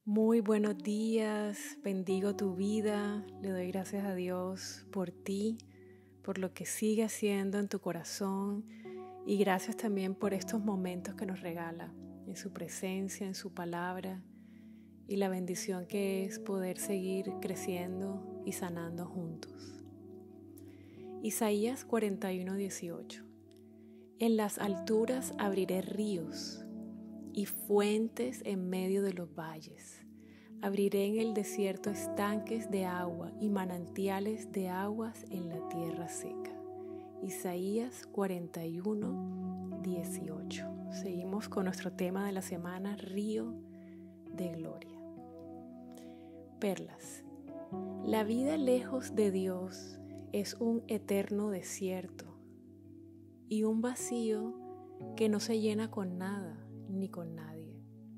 Muy buenos días, bendigo tu vida, le doy gracias a Dios por ti, por lo que sigue haciendo en tu corazón y gracias también por estos momentos que nos regala en su presencia, en su palabra y la bendición que es poder seguir creciendo y sanando juntos. Isaías 41:18. En las alturas abriré ríos y fuentes en medio de los valles. Abriré en el desierto estanques de agua y manantiales de aguas en la tierra seca. Isaías 41:18. Seguimos con nuestro tema de la semana, Río de Gloria. Perlas. La vida lejos de Dios es un eterno desierto y un vacío que no se llena con nada ni con nadie.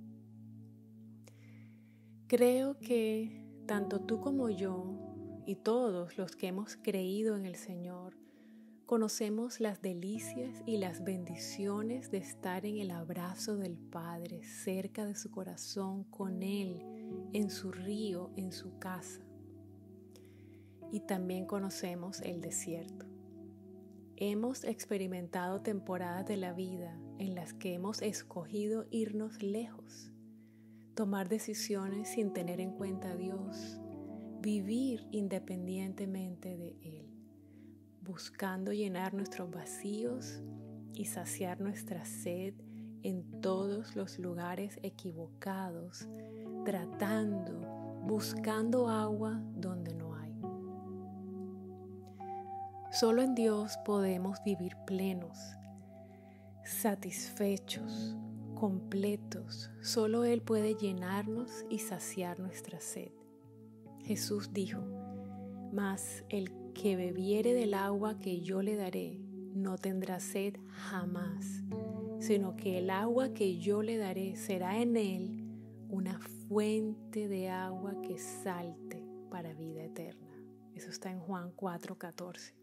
Creo que tanto tú como yo y todos los que hemos creído en el Señor conocemos las delicias y las bendiciones de estar en el abrazo del Padre, cerca de su corazón, con Él, en su río, en su casa. Y también conocemos el desierto. Hemos experimentado temporadas de la vida en las que hemos escogido irnos lejos, tomar decisiones sin tener en cuenta a Dios, vivir independientemente de Él, buscando llenar nuestros vacíos y saciar nuestra sed en todos los lugares equivocados, buscando agua donde no hay. Solo en Dios podemos vivir plenos, satisfechos, completos. Solo Él puede llenarnos y saciar nuestra sed. Jesús dijo: mas el que bebiere del agua que yo le daré no tendrá sed jamás, sino que el agua que yo le daré será en él una fuente de agua que salte para vida eterna. Eso está en Juan 4:14.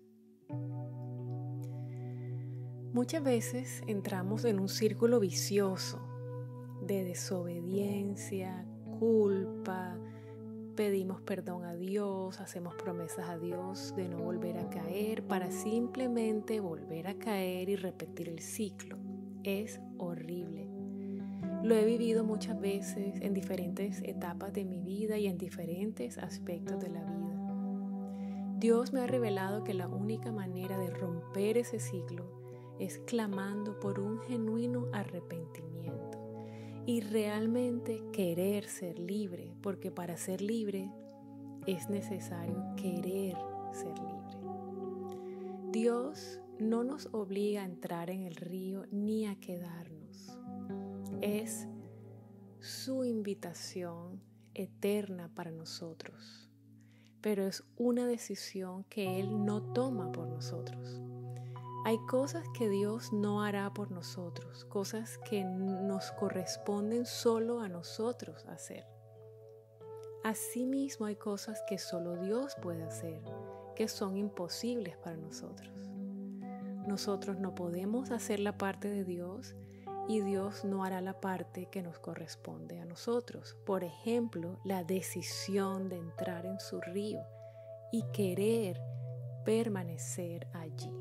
Muchas veces entramos en un círculo vicioso de desobediencia, culpa, pedimos perdón a Dios, hacemos promesas a Dios de no volver a caer para simplemente volver a caer y repetir el ciclo. Es horrible. Lo he vivido muchas veces en diferentes etapas de mi vida y en diferentes aspectos de la vida. Dios me ha revelado que la única manera de romper ese ciclo es clamando por un genuino arrepentimiento y realmente querer ser libre, porque para ser libre es necesario querer ser libre. Dios no nos obliga a entrar en el río ni a quedarnos. Es su invitación eterna para nosotros. Pero es una decisión que Él no toma por nosotros. Hay cosas que Dios no hará por nosotros, cosas que nos corresponden solo a nosotros hacer. Asimismo, hay cosas que solo Dios puede hacer, que son imposibles para nosotros. Nosotros no podemos hacer la parte de Dios y Dios no hará la parte que nos corresponde a nosotros. Por ejemplo, la decisión de entrar en su río y querer permanecer allí.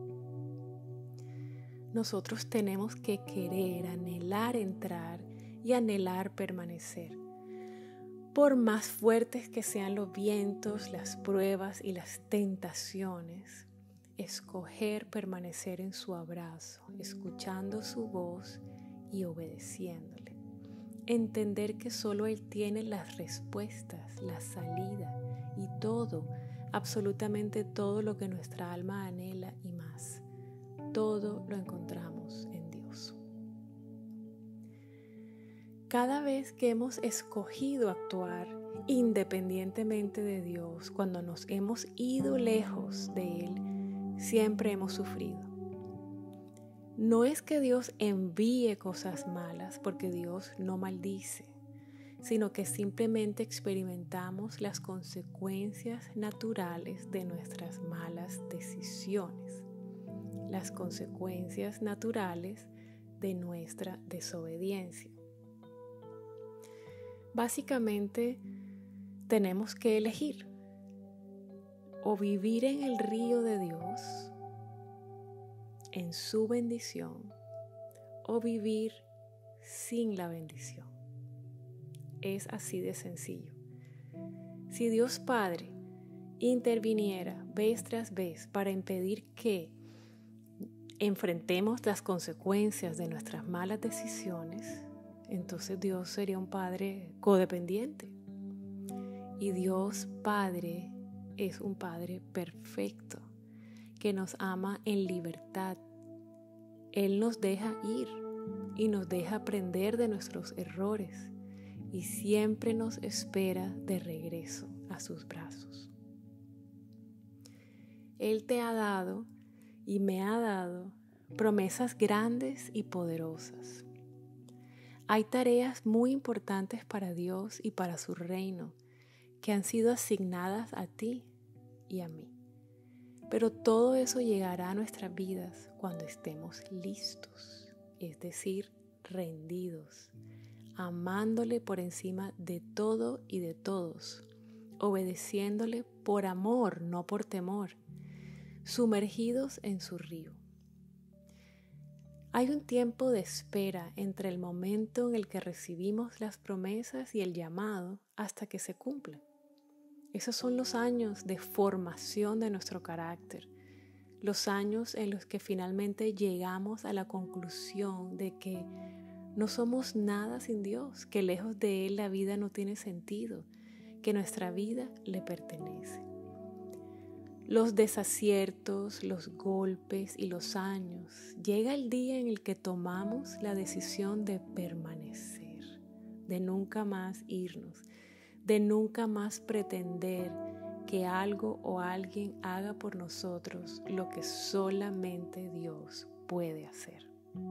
Nosotros tenemos que querer, anhelar entrar y anhelar permanecer. Por más fuertes que sean los vientos, las pruebas y las tentaciones, escoger permanecer en su abrazo, escuchando su voz y obedeciéndole. Entender que solo Él tiene las respuestas, la salida y todo, absolutamente todo lo que nuestra alma anhela y más. Todo lo encontramos en Dios. Cada vez que hemos escogido actuar independientemente de Dios, cuando nos hemos ido lejos de Él, siempre hemos sufrido. No es que Dios envíe cosas malas, porque Dios no maldice, sino que simplemente experimentamos las consecuencias naturales de nuestras malas decisiones, las consecuencias naturales de nuestra desobediencia. Básicamente tenemos que elegir o vivir en el río de Dios, en su bendición, o vivir sin la bendición. Es así de sencillo. Si Dios Padre interviniera vez tras vez para impedir que enfrentemos las consecuencias de nuestras malas decisiones, entonces Dios sería un Padre codependiente. Y Dios Padre es un Padre perfecto, que nos ama en libertad. Él nos deja ir y nos deja aprender de nuestros errores y siempre nos espera de regreso a sus brazos. Él te ha dado y me ha dado promesas grandes y poderosas. Hay tareas muy importantes para Dios y para su reino que han sido asignadas a ti y a mí. Pero todo eso llegará a nuestras vidas cuando estemos listos, es decir, rendidos, amándole por encima de todo y de todos, obedeciéndole por amor, no por temor, sumergidos en su río. Hay un tiempo de espera entre el momento en el que recibimos las promesas y el llamado hasta que se cumplen. Esos son los años de formación de nuestro carácter, los años en los que finalmente llegamos a la conclusión de que no somos nada sin Dios, que lejos de Él la vida no tiene sentido, que nuestra vida le pertenece. Los desaciertos, los golpes y los años, llega el día en el que tomamos la decisión de permanecer, de nunca más irnos, de nunca más pretender que algo o alguien haga por nosotros lo que solamente Dios puede hacer.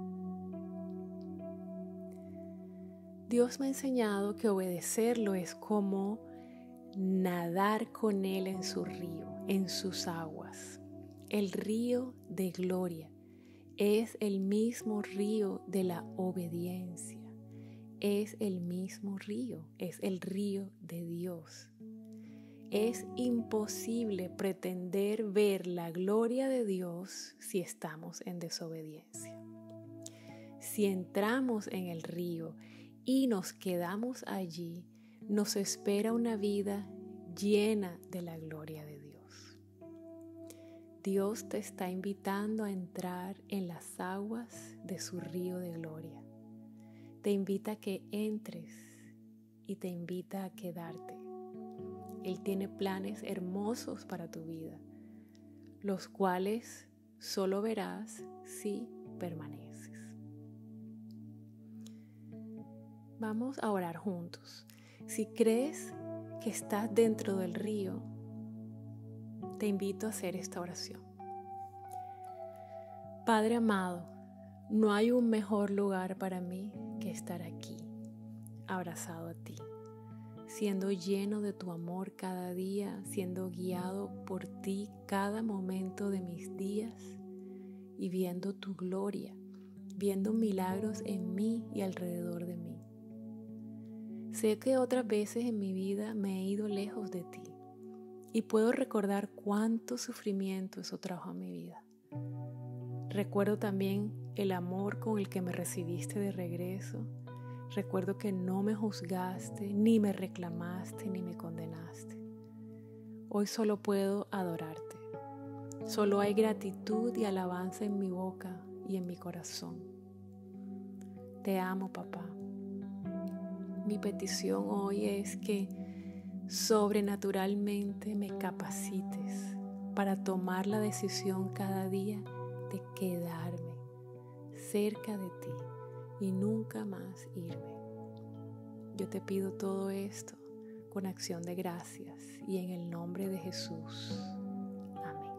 Dios me ha enseñado que obedecerlo es como nadar con Él en su río, en sus aguas. El río de gloria es el mismo río de la obediencia. Es el mismo río, es el río de Dios. Es imposible pretender ver la gloria de Dios si estamos en desobediencia. Si entramos en el río y nos quedamos allí, nos espera una vida llena de la gloria de Dios. Dios te está invitando a entrar en las aguas de su río de gloria. Te invita a que entres y te invita a quedarte. Él tiene planes hermosos para tu vida, los cuales solo verás si permaneces. Vamos a orar juntos. Si crees que estás dentro del río, te invito a hacer esta oración. Padre amado, no hay un mejor lugar para mí que estar aquí, abrazado a ti, siendo lleno de tu amor cada día, siendo guiado por ti cada momento de mis días y viendo tu gloria, viendo milagros en mí y alrededor de mí. Sé que otras veces en mi vida me he ido lejos de ti y puedo recordar cuánto sufrimiento eso trajo a mi vida. Recuerdo también el amor con el que me recibiste de regreso. Recuerdo que no me juzgaste, ni me reclamaste, ni me condenaste. Hoy solo puedo adorarte. Solo hay gratitud y alabanza en mi boca y en mi corazón. Te amo, papá. Mi petición hoy es que sobrenaturalmente me capacites para tomar la decisión cada día de quedarme cerca de ti y nunca más irme. Yo te pido todo esto con acción de gracias y en el nombre de Jesús. Amén.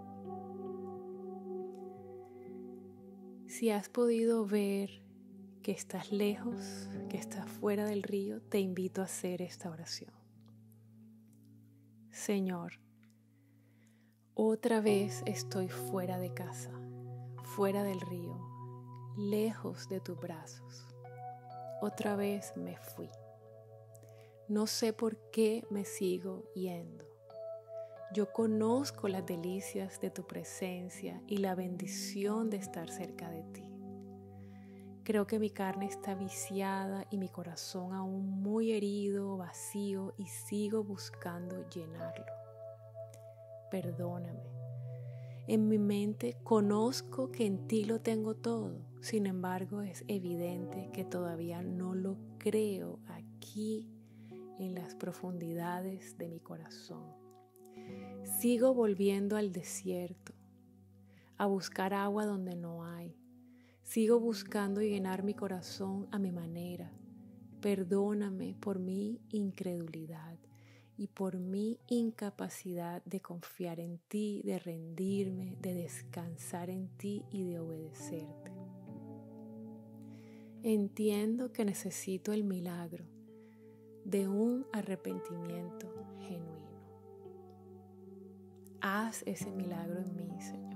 Si has podido ver que estás lejos, que estás fuera del río, te invito a hacer esta oración. Señor, otra vez estoy fuera de casa, fuera del río, lejos de tus brazos. Otra vez me fui. No sé por qué me sigo yendo. Yo conozco las delicias de tu presencia y la bendición de estar cerca de ti. Creo que mi carne está viciada y mi corazón aún muy herido, vacío, y sigo buscando llenarlo. Perdóname. En mi mente conozco que en ti lo tengo todo. Sin embargo, es evidente que todavía no lo creo aquí en las profundidades de mi corazón. Sigo volviendo al desierto, a buscar agua donde no hay. Sigo buscando llenar mi corazón a mi manera. Perdóname por mi incredulidad y por mi incapacidad de confiar en ti, de rendirme, de descansar en ti y de obedecerte. Entiendo que necesito el milagro de un arrepentimiento genuino. Haz ese milagro en mí, Señor.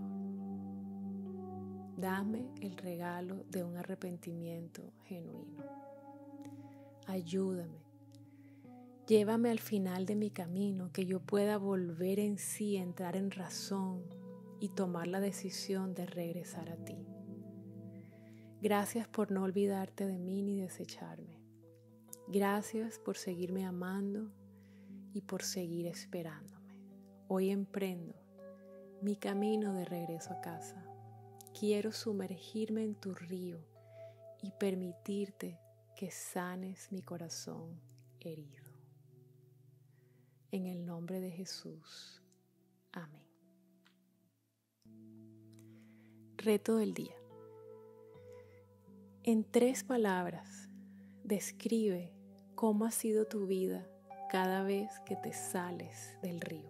Dame el regalo de un arrepentimiento genuino. Ayúdame. Llévame al final de mi camino, que yo pueda volver en sí, entrar en razón y tomar la decisión de regresar a ti. Gracias por no olvidarte de mí ni desecharme. Gracias por seguirme amando y por seguir esperándome. Hoy emprendo mi camino de regreso a casa. Quiero sumergirme en tu río y permitirte que sanes mi corazón herido. En el nombre de Jesús. Amén. Reto del día. En 3 palabras, describe cómo ha sido tu vida cada vez que te sales del río.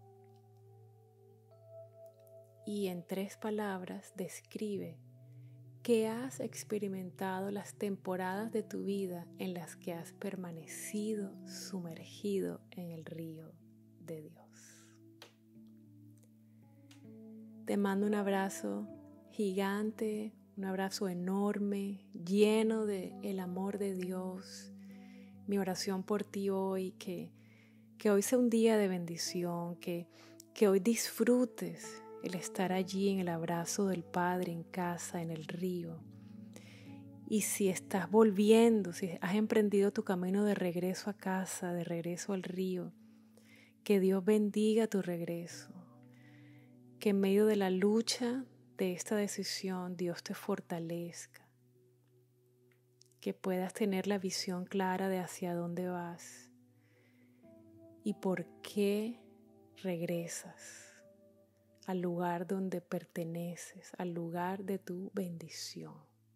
Y en 3 palabras, describe qué has experimentado las temporadas de tu vida en las que has permanecido sumergido en el río de Dios. Te mando un abrazo gigante, un abrazo enorme, lleno del amor de Dios. Mi oración por ti hoy, que hoy sea un día de bendición, que hoy disfrutes el estar allí en el abrazo del Padre, en casa, en el río. Y si estás volviendo, si has emprendido tu camino de regreso a casa, de regreso al río, que Dios bendiga tu regreso. Que en medio de la lucha de esta decisión, Dios te fortalezca. Que puedas tener la visión clara de hacia dónde vas y por qué regresas al lugar donde perteneces, al lugar de tu bendición.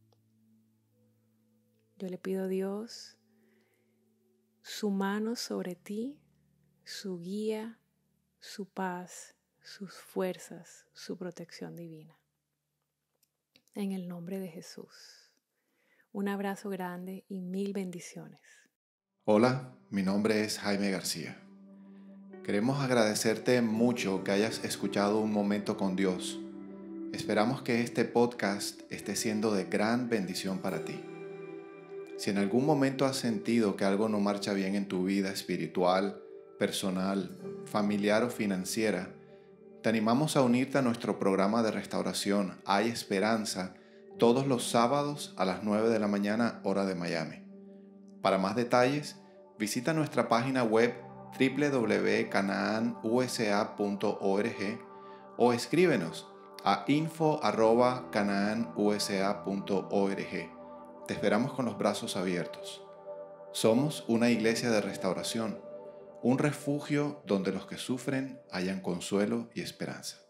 Yo le pido a Dios su mano sobre ti, su guía, su paz, sus fuerzas, su protección divina. En el nombre de Jesús. Un abrazo grande y 1000 bendiciones. Hola, mi nombre es Jaime García. Queremos agradecerte mucho que hayas escuchado Un Momento con Dios. Esperamos que este podcast esté siendo de gran bendición para ti. Si en algún momento has sentido que algo no marcha bien en tu vida espiritual, personal, familiar o financiera, te animamos a unirte a nuestro programa de restauración Hay Esperanza todos los sábados a las 9 de la mañana, hora de Miami. Para más detalles, visita nuestra página web www.canaanusa.org o escríbenos a info@canaanusa.org. Te esperamos con los brazos abiertos. Somos una iglesia de restauración, un refugio donde los que sufren hallan consuelo y esperanza.